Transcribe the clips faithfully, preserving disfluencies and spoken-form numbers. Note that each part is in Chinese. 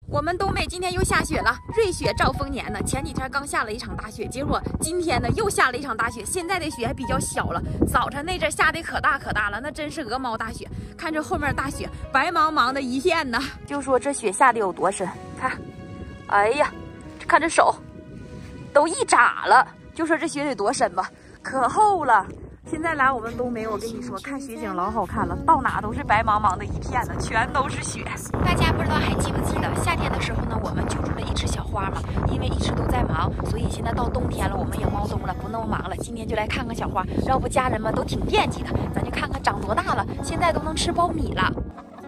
我们东北今天又下雪了，瑞雪兆丰年呢。前几天刚下了一场大雪，结果今天呢又下了一场大雪。现在的雪还比较小了，早晨那阵下的可大可大了，那真是鹅毛大雪。看着后面大雪白茫茫的一片呢，就说这雪下的有多深。看，哎呀，看这手都一拃了，就说这雪得多深吧，可厚了。现在来我们东北，我跟你说，看雪景老好看了，到哪都是白茫茫的一片呢，全都是雪。大家不知道还记不记得夏天的时候呢，我们救助了一池小花嘛，因为一直都在忙，所以现在到冬天了，我们也猫冬了，不那么忙了。今天就来看看小花，要不家人们都挺惦记的，咱就看看长多大了，现在都能吃苞米了。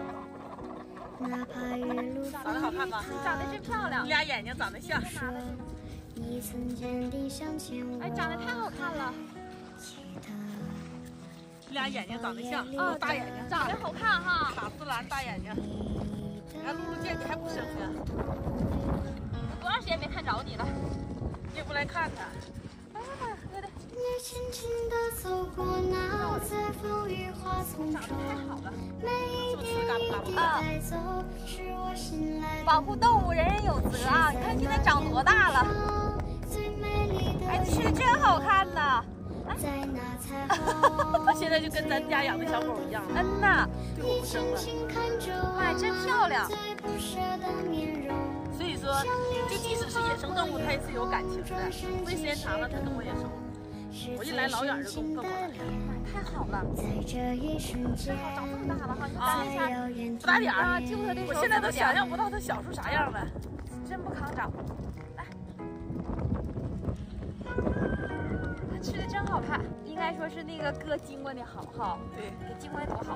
长得好看吗？ 长得真漂亮， 你俩眼睛长得像。 哎，长得太好看了。 你俩眼睛长得像，哦，大眼睛， 长得好看哈， 卡斯兰大眼睛。你看露露姐姐还不生呢， 多长时间没看着你了？ 你也不来看看。 哎呀妈呀，喝的。 长得太好了，是不是吃嘎巴嘎巴？ 啊！保护动物，人人有责啊！你看现在长多大了？哎，吃的真好看呐！ 它现在就跟咱家养的小狗一样， 嗯呐， 对我不生了。 哎，真漂亮。 所以说，就即使是野生动物，它也是有感情的。所以时间长了，它跟我也熟。我一来老远就跟我奔过来了。 太好了，长这么大了哈！ 啊，不大点儿， 救它的时候， 我现在都想象不到它小时候啥样了， 真不抗长。来，它吃的真好看，应该说是那个哥经过的好哈。 对， 给经过的多好。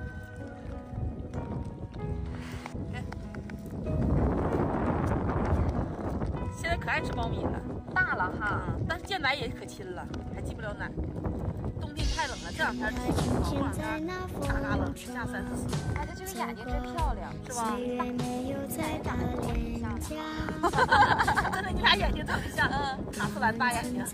现在可爱吃苞米了， 大了哈， 嗯，但是见奶也可亲了，还进不了奶。冬天太冷了，这两天天气好，过两天嘎嘎冷，下三四十。 哎，它这个眼睛真漂亮， 是吧？ 眼长得跟我挺像的。 真的，你俩眼睛长得像，嗯，卡斯兰大眼睛。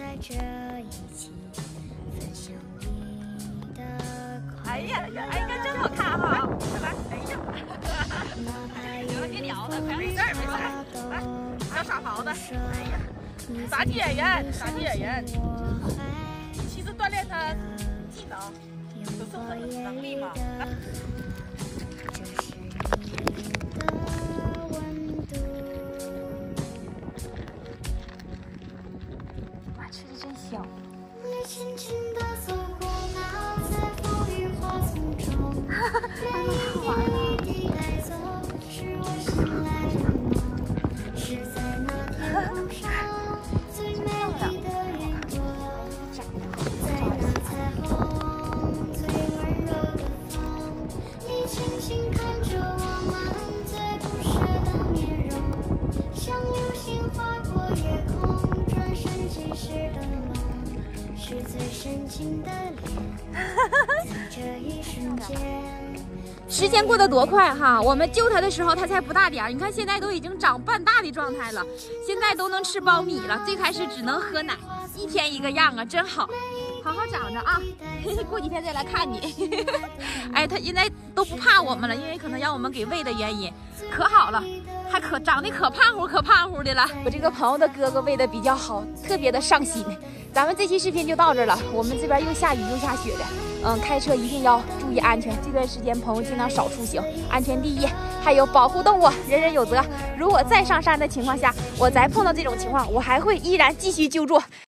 哎呀呀，哎，这真好看哈！ 来，哎呀， 行了，别聊了，快没事儿没事儿，来，小傻狍子，哎呀，杂技演员，杂技演员。其实锻炼他技能，有生存能力嘛。 哇，吃的真香。时间过得多快哈！我们救它的时候，它才不大点儿，你看现在都已经长半大的状态了，现在都能吃苞米了。最开始只能喝奶，一天一个样啊，真好，好好长着啊！过几天再来看你。哎，它现在都不怕我们了，因为可能让我们给喂的原因，可好了，还可长得可胖乎可胖乎的了。我这个朋友的哥哥喂的比较好，特别的上心。咱们这期视频就到这儿了，我们这边又下雨又下雪的，嗯，开车一定要注意安全。这段时间朋友尽量少出行，安全第一，还有保护动物，人人有责。如果再上山的情况下，我再碰到这种情况，我还会依然继续救助。